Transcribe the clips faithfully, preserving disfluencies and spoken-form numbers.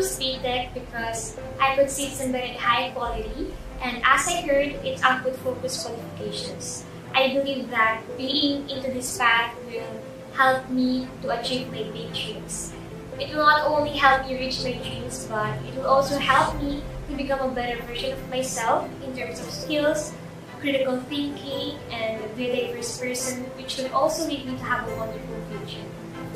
chose B Tech because I could see it's embedded high quality, and as I heard, it's output-focused qualifications. I believe that being into this path will help me to achieve my big dreams. It will not only help me reach my dreams, but it will also help me to become a better version of myself in terms of skills, critical thinking, and be a diverse person, which will also lead me to have a wonderful future.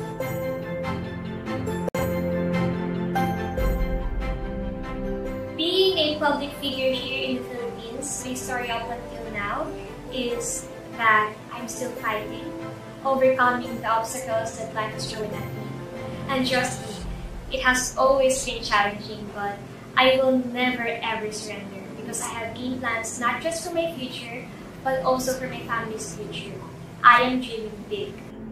Being a public figure here in the Philippines, my story up until now is that I'm still fighting, overcoming the obstacles that life is throwing at me. And trust me, it has always been challenging, but I will never ever surrender because I have game plans not just for my future, but also for my family's future. I am dreaming big.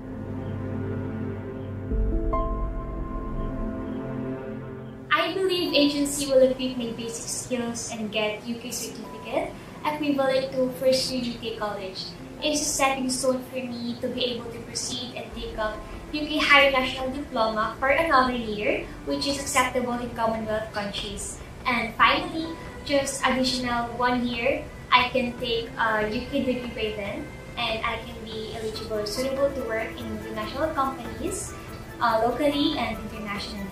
I believe agency will equip my basic skills and get U K certificate equivalent to first year U K college. It is a stepping stone for me to be able to proceed and take up U K Higher National Diploma for another year, which is acceptable in Commonwealth countries. And finally, just additional one year, I can take a U K degree by then, and I can be eligible or suitable to work in international companies, uh, locally and internationally.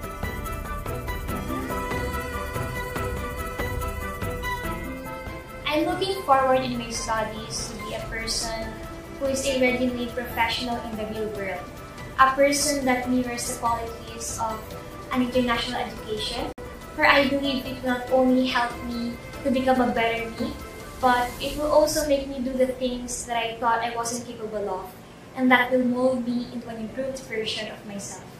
I'm looking forward in my studies to be a person who is a ready-made professional in the real world. A person that mirrors the qualities of an international education, for I believe it will not only help me to become a better me, but it will also make me do the things that I thought I wasn't capable of, and that will mold me into an improved version of myself.